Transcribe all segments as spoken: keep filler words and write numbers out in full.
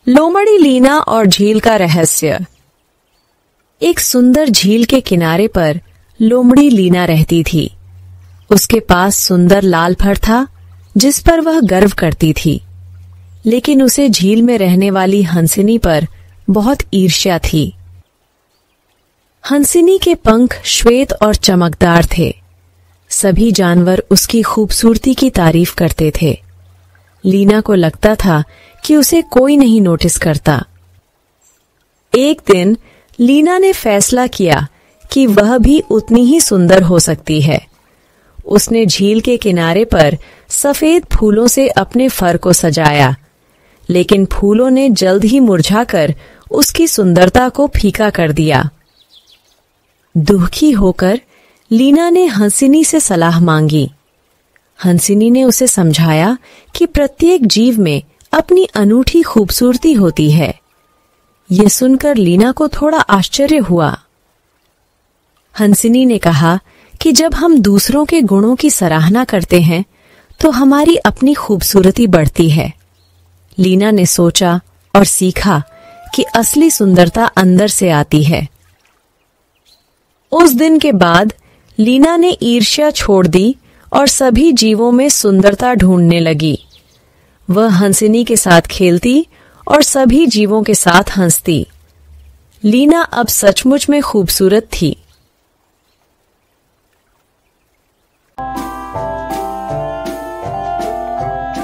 लोमड़ी लीना और झील का रहस्य। एक सुंदर झील के किनारे पर लोमड़ी लीना रहती थी। उसके पास सुंदर लाल फर था जिस पर वह गर्व करती थी, लेकिन उसे झील में रहने वाली हंसिनी पर बहुत ईर्ष्या थी। हंसिनी के पंख श्वेत और चमकदार थे। सभी जानवर उसकी खूबसूरती की तारीफ करते थे। लीना को लगता था कि उसे कोई नहीं नोटिस करता। एक दिन लीना ने फैसला किया कि वह भी उतनी ही सुंदर हो सकती है। उसने झील के किनारे पर सफेद फूलों से अपने फर को सजाया, लेकिन फूलों ने जल्द ही मुरझाकर उसकी सुंदरता को फीका कर दिया। दुखी होकर लीना ने हंसिनी से सलाह मांगी। हंसिनी ने उसे समझाया कि प्रत्येक जीव में अपनी अनूठी खूबसूरती होती है। यह सुनकर लीना को थोड़ा आश्चर्य हुआ। हंसिनी ने कहा कि जब हम दूसरों के गुणों की सराहना करते हैं तो हमारी अपनी खूबसूरती बढ़ती है। लीना ने सोचा और सीखा कि असली सुंदरता अंदर से आती है। उस दिन के बाद लीना ने ईर्ष्या छोड़ दी और सभी जीवों में सुंदरता ढूंढने लगी। वह हंसिनी के साथ खेलती और सभी जीवों के साथ हंसती। लीना अब सचमुच में खूबसूरत थी।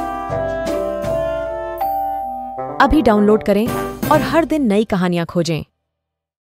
अभी डाउनलोड करें और हर दिन नई कहानियां खोजें।